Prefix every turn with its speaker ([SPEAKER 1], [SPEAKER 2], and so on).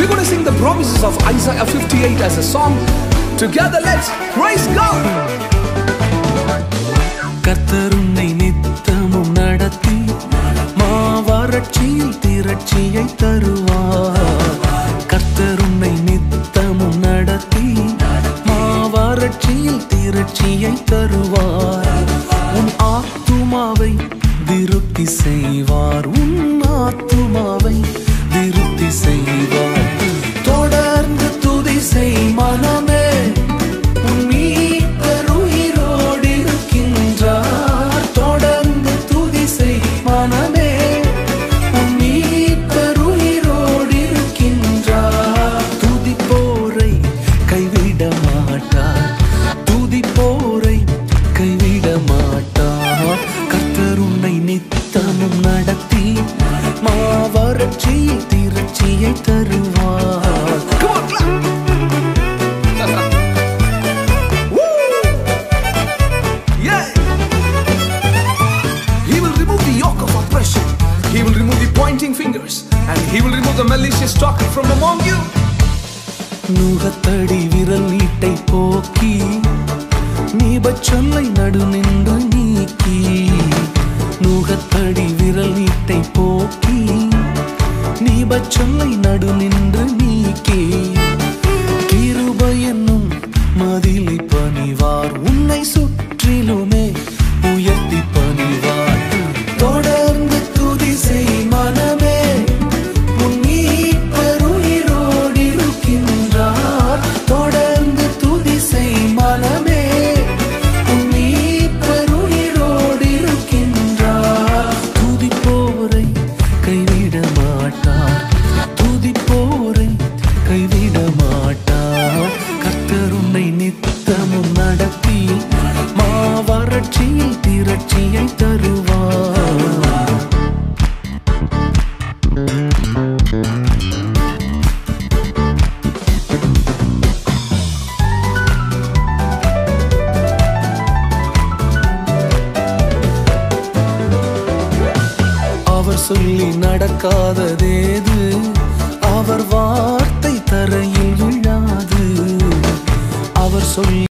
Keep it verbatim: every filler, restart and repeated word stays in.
[SPEAKER 1] We're going to sing the promises of Isaiah fifty-eight as a song. Together, let's praise God.
[SPEAKER 2] கர்த்தர் உன்னை நித்தமும் நடத்தி மாவறட்சியில் திரட்சியை தருவார். கர்த்தர் உன்னை நித்தமும் நடத்தி மாவறட்சியில் திரட்சியை தருவார். உன் ஆத்துமாவை திருப்தி செய்வார். உன் ஆத்துமாவை திருப்தி செய்வார். தொடர்ந்து துதி செய் மனமே, உன் மீட்பர் உயிரோடு இருக்கின்றார். தொடர்ந்து துதி செய் மனமே, உன் மீட்பர் உயிரோடு இருக்கின்றார். துதிப்போரை கைவிட மாட்டார். துதிப்போரை கைவிட மாட்டார். கர்த்தர் உன்னை நித்தமும் நடத்தி மாவறட்சியில் திரட்சியை தருவார்.
[SPEAKER 1] He will remove the yoke of oppression. He will remove the pointing fingers, and he will remove the malicious talking from among you.
[SPEAKER 2] நுகத்தடி விரல் நீட்டை போக்கி நீபச்சொல்லை நடு நின்று நீக்கி. நுகத்தடி விரல் நீட்டை போக்கி நீபச்சொல்லை நடு நின்று நீக்கி. கிருபை என்னும் மதிலை பணிவார். உன்னை சுற்றிலுமே உயர்த்தி பணிவார். தொடர்ந்து துதி செய் மனமே, உன் மீட்பர் உயிரோடு இருக்கின்றார். தொடர்ந்து துதி செய் மனமே, உன் மீட்பர் உயிரோடு இருக்கின்றார். துதிப்போரை கைவிட மாட்டார். துதிப்போரை கைவிட மாட்டார். கர்த்தர் உன்னை நித்தமும் நடத்தி மாவறட்சியில் திரட்சியை தருவார். அவர் சொல்லி நடக்காததேது, அவர் வார்த்தை தரையில் விழாது. அவர் சொல்லி